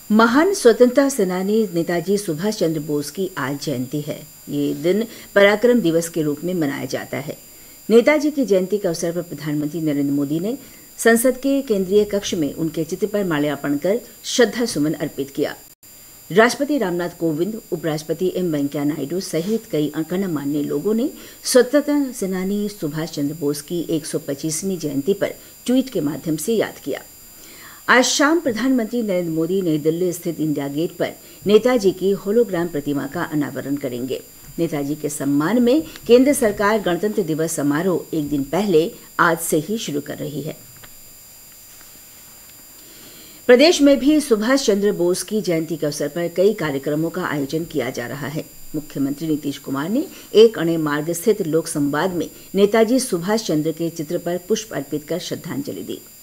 महान स्वतंत्रता सेनानी नेताजी सुभाष चंद्र बोस की आज जयंती है। ये दिन पराक्रम दिवस के रूप में मनाया जाता है। नेताजी की जयंती के अवसर पर प्रधानमंत्री नरेंद्र मोदी ने संसद के केंद्रीय कक्ष में उनके चित्र पर माल्यार्पण कर श्रद्धा सुमन अर्पित किया। राष्ट्रपति रामनाथ कोविंद, उपराष्ट्रपति एम वेंकैया नायडू सहित कई गणमान्य लोगों ने स्वतंत्रता सेनानी सुभाष चंद्र बोस की 125वीं जयंती पर ट्वीट के माध्यम से याद किया। आज शाम प्रधानमंत्री नरेंद्र मोदी नई दिल्ली स्थित इंडिया गेट पर नेताजी की होलोग्राम प्रतिमा का अनावरण करेंगे। नेताजी के सम्मान में केंद्र सरकार गणतंत्र दिवस समारोह एक दिन पहले आज से ही शुरू कर रही है। प्रदेश में भी सुभाष चंद्र बोस की जयंती के अवसर पर कई कार्यक्रमों का आयोजन किया जा रहा है। मुख्यमंत्री नीतीश कुमार ने एक अणे मार्ग स्थित लोक संवाद में नेताजी सुभाष चंद्र के चित्र पर पुष्प अर्पित कर श्रद्धांजलि दी।